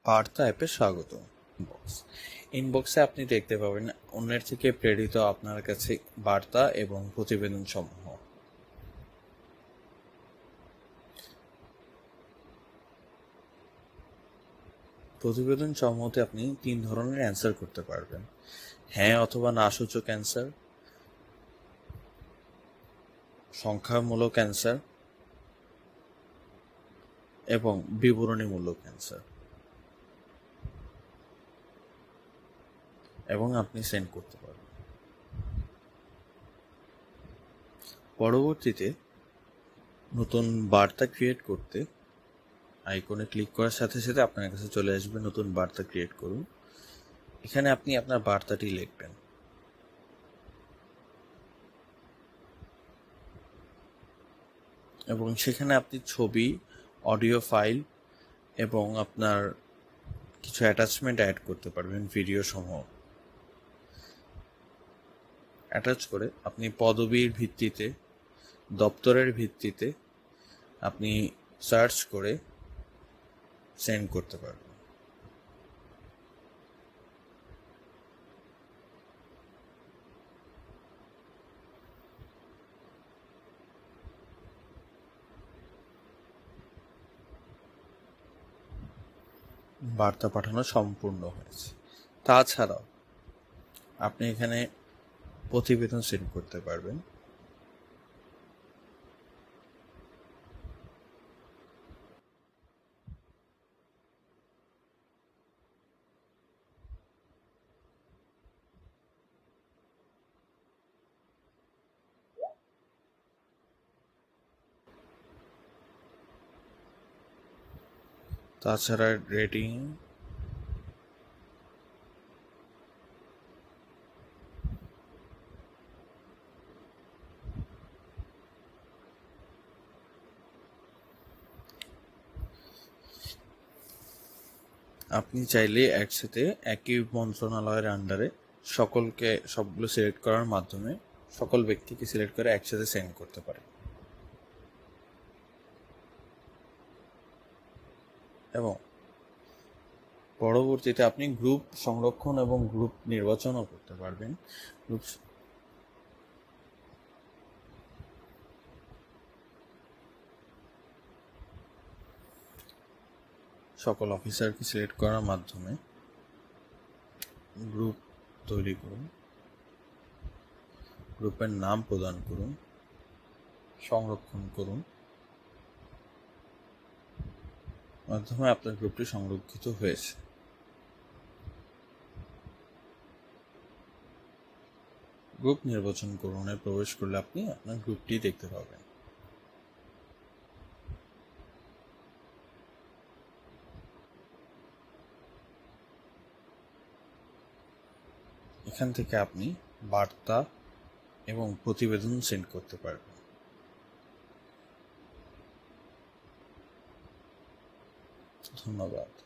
বার্তা অ্যাপে স্বাগত। ইনবক্সে আপনি দেখতে পাবেন অন্যের থেকে প্রেরিত আপনার কাছে বার্তা এবং প্রতিবেদন সমূহ। প্রতিবেদন সমূহতে আপনি 3 ধরনের অ্যান্সার করতে পারবেন: হ্যাঁ অথবা না সূচক অ্যান্সার, সংখ্যামূলক অ্যান্সার এবং বিবরণীমূলক অ্যান্সার, এবং আপনি সেন্ড করতে পারবেন। পরবর্তীতে নতুন বার্তা ক্রিয়েট করতে আইকনে ক্লিক করার সাথে সাথে আপনার কাছে চলে আসবে নতুন বার্তা ক্রিয়েট করুন। এখানে আপনি আপনার বার্তাটি লিখবেন এবং সেখানে আপনি ছবি, অডিও ফাইল এবং আপনার কিছু অ্যাটাচমেন্ট অ্যাড করতে পারবেন, ভিডিও সমূহ অ্যাটাচ করে আপনি পদবীর ভিত্তিতে, দপ্তরের ভিত্তিতে আপনি সার্চ করে সেন্ড করতে পারবেন। বার্তা পাঠানো সম্পূর্ণ হয়েছে। তাছাড়াও আপনি এখানে প্রতিবেদন সেন্ড করতে পারবেন। তাছাড়া রেটিং, আপনি চাইলে একসাথে একই মন্ত্রণালয়ের আন্ডারে সবগুলো সিলেক্ট করার মাধ্যমে সকল ব্যক্তিকে সিলেক্ট করে একসাথে সেন্ড করতে পারেন এবং পরবর্তীতে আপনি গ্রুপ সংরক্ষণ এবং গ্রুপ নির্বাচনও করতে পারবেন। গ্রুপ সকল অফিসারকে সিলেক্ট করার মাধ্যমে গ্রুপ তৈরি করুন, গ্রুপের নাম প্রদান করুন, সংরক্ষণ করুন, মাধ্যমে আপনার গ্রুপটি সংরক্ষিত হয়েছে। গ্রুপ নির্বাচন করুন এ প্রবেশ করলে আপনি আপনার গ্রুপটি দেখতে পাবেন। এখান থেকে আপনি বার্তা এবং প্রতিবেদন সেন্ড করতে পারবেন। ধন্যবাদ।